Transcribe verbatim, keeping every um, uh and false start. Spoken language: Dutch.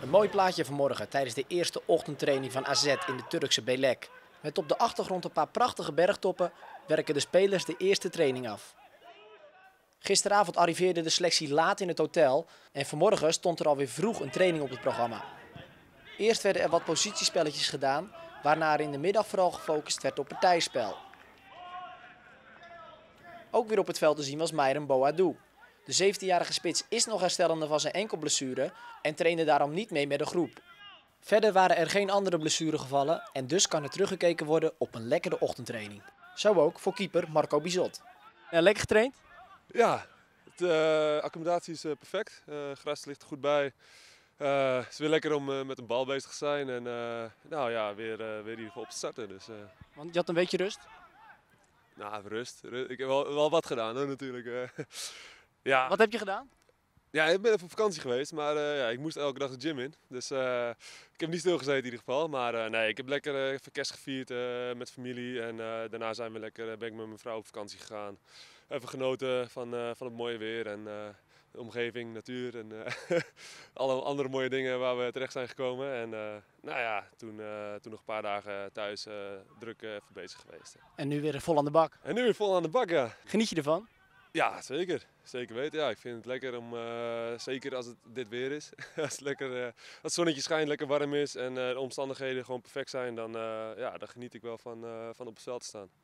Een mooi plaatje vanmorgen tijdens de eerste ochtendtraining van A Z in de Turkse Belek. Met op de achtergrond een paar prachtige bergtoppen werken de spelers de eerste training af. Gisteravond arriveerde de selectie laat in het hotel en vanmorgen stond er alweer vroeg een training op het programma. Eerst werden er wat positiespelletjes gedaan, waarna er in de middag vooral gefocust werd op partijspel. Ook weer op het veld te zien was Myron Boadou. De zeventienjarige spits is nog herstellende van zijn enkelblessure en trainde daarom niet mee met de groep. Verder waren er geen andere blessuregevallen en dus kan er teruggekeken worden op een lekkere ochtendtraining. Zo ook voor keeper Marco Bizot. Ja, lekker getraind? Ja, de uh, accommodatie is uh, perfect. Uh, gras ligt er goed bij. Uh, het is weer lekker om uh, met een bal bezig te zijn en uh, nou ja, weer, uh, weer in ieder geval op te starten. Dus, uh, Want je had een beetje rust? Nou, rust. rust. Ik heb wel, wel wat gedaan hoor, natuurlijk. Uh, ja. Wat heb je gedaan? Ja, ik ben even op vakantie geweest, maar uh, ja, ik moest elke dag de gym in. Dus uh, ik heb niet stilgezeten in ieder geval. Maar uh, nee, ik heb lekker uh, even kerst gevierd uh, met familie. En uh, daarna zijn we lekker, uh, ben ik met mijn vrouw op vakantie gegaan. Even genoten van, uh, van het mooie weer en uh, de omgeving, natuur en uh, alle andere mooie dingen waar we terecht zijn gekomen. En uh, nou ja, toen, uh, toen nog een paar dagen thuis uh, druk uh, even bezig geweest. En nu weer vol aan de bak. En nu weer vol aan de bak, ja. Geniet je ervan? Ja, zeker. Zeker weten. Ja, ik vind het lekker om, uh, zeker als het dit weer is, als het lekker, uh, als het zonnetje schijnt, lekker warm is en uh, de omstandigheden gewoon perfect zijn, dan, uh, ja, dan geniet ik wel van, uh, van op het veld te staan.